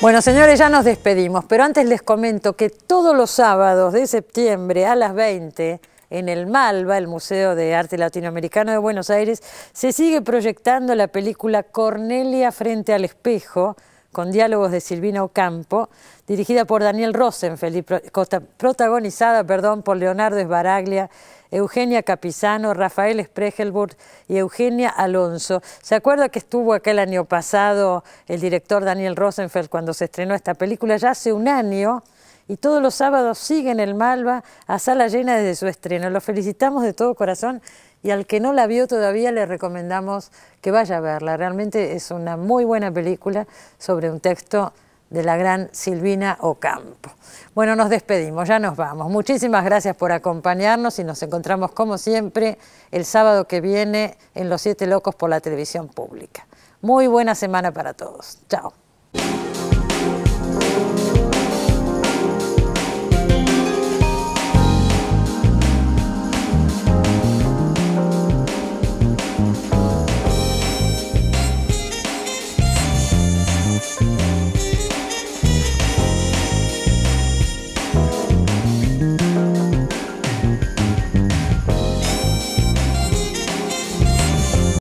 Bueno, señores, ya nos despedimos, pero antes les comento que todos los sábados de septiembre a las 20, en el Malva, el Museo de Arte Latinoamericano de Buenos Aires, se sigue proyectando la película Cornelia frente al espejo, con diálogos de Silvina Ocampo, dirigida por Daniel Rosenfeld y protagonizada por Leonardo Sbaraglia, Eugenia Capizano, Rafael Spregelburg y Eugenia Alonso. ¿Se acuerda que estuvo acá el año pasado el director Daniel Rosenfeld cuando se estrenó esta película? Ya hace un año, y todos los sábados sigue en el Malva a sala llena desde su estreno. Lo felicitamos de todo corazón y al que no la vio todavía le recomendamos que vaya a verla. Realmente es una muy buena película sobre un texto de la gran Silvina Ocampo. Bueno, nos despedimos, ya nos vamos. Muchísimas gracias por acompañarnos y nos encontramos como siempre el sábado que viene en Los Siete Locos por la Televisión Pública. Muy buena semana para todos. Chao.